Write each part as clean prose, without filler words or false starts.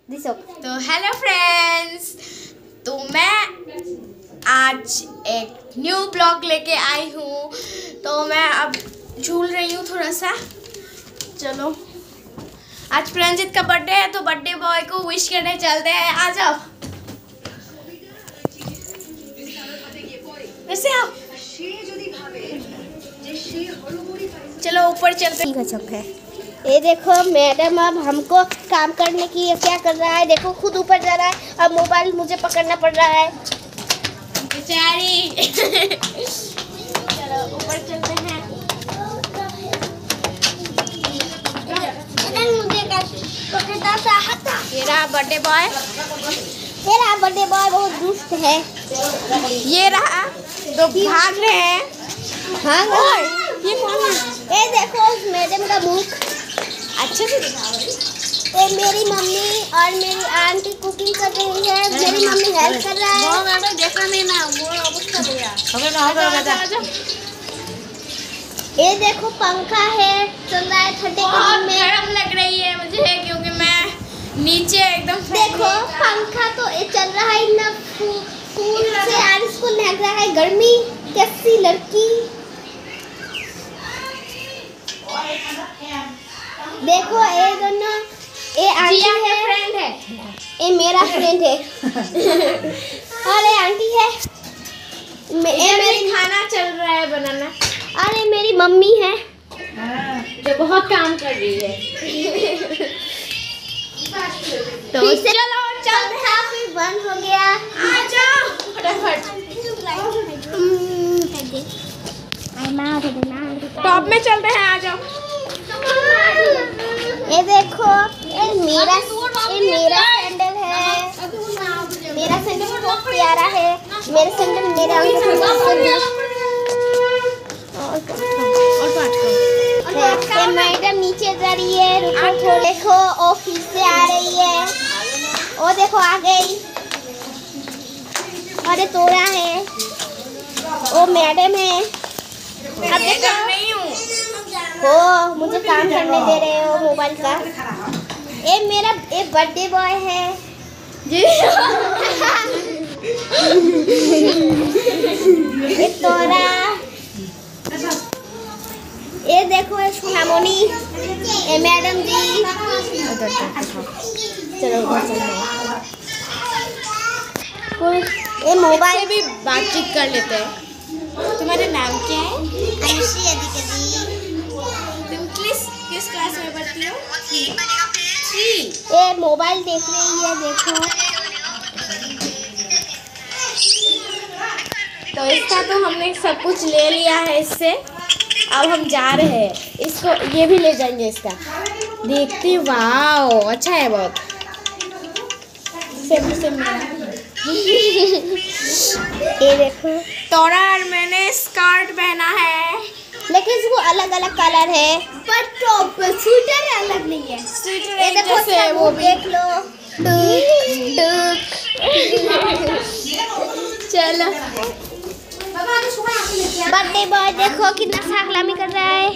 तो hello friends, तो मैं आज एक न्यू ब्लॉग लेके आई हूँ। तो मैं अब झूल रही हूँ थोड़ा सा। चलो, आज प्रंजित का बर्थडे है तो बर्थडे बॉय को विश करने चलते हैं। आ जाओ, वैसे आओ, चलो ऊपर चलते हैं। ये देखो मैडम अब हमको काम करने की क्या कर रहा है, देखो खुद ऊपर जा रहा है। अब मोबाइल मुझे पकड़ना पड़ रहा है बेचारी। चलो ऊपर चलते हैं। मेरा बर्थडे बॉय, तेरा बर्थडे बॉय बहुत दुष्ट है। ये रहा, तो भाग रहे हैं। भाग रहा है। ये कौन है? ये देखो उस मैडम का मुख अच्छे से दिखाओ। ये मेरी मम्मी और मेरी आंटी कुकिंग कर रही है। मेरी मम्मी हेल्प कर रहा है। वो देखा नहीं ना, वो अवस्था हो गया। ये देखो पंखा है, चल रहा है ठंडे के दिन में। गर्म लग रही है मुझे क्योंकि मैं नीचे एकदम। देखो पंखा तो ये चल रहा है ना, फूल से और इसको लग रहा है गर्मी। कैसी लड़की, देखो ये दोनों, ये आंटी है, फ्रेंड है, ये मेरा फ्रेंड है। और ये आंटी है, ये मेरी खाना चल रहा है बनाना। अरे मेरी मम्मी है जो बहुत काम कर रही है। तो चलो पंखा फिर बंद हो गया। आ जाओ फटाफट। टॉप में चलते हैं, आ जाओ। ये देखो ये मेरा सैंडल है। मेरा सैंडल बहुत प्यारा है। मेरे सैंडल मेरा ये मैडम नीचे जा रही है। रुको, देखो ऑफिस से आ रही है। ओ देखो आ गई। अरे तोड़ा है, ओ मैडम है। अब देखो नहीं हूँ, हो मुझे काम करने दे रहे हो मोबाइल का। ये मेरा बर्थडे बॉय है जी। ये तोरा, ये देखो ये सोनामोनी, ये मैडम जी। चलो ये मोबाइल से भी बातचीत कर लेते हैं। तुम्हारा नाम क्या है? तुम किस क्लास में पढ़ती हो? 3। ये मोबाइल देख रही है, देखो। तो इसका तो हमने सब कुछ ले लिया है इससे। अब हम जा रहे हैं, इसको ये भी ले जाएंगे इसका। देखती, वाओ अच्छा है बहुत। सेम ये देखो तोरा और मैंने स्कर्ट पहना है, लेकिन इसको अलग अलग कलर है, पर टॉप स्वेटर अलग नहीं है। ये देखो जैसे वो भी। देख लो। चलो बर्थडे बॉय देखो कितना सागलामी कर रहा है।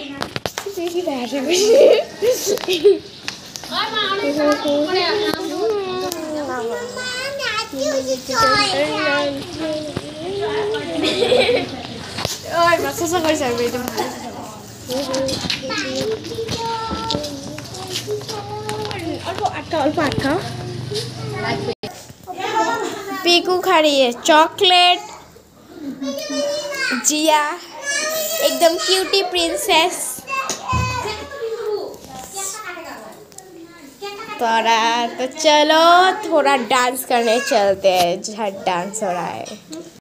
पीकू खा रही है चॉकलेट। जिया एकदम क्यूटी प्रिंसेस। तो चलो थोड़ा डांस करने चलते हैं, झट डांस हो रहा है।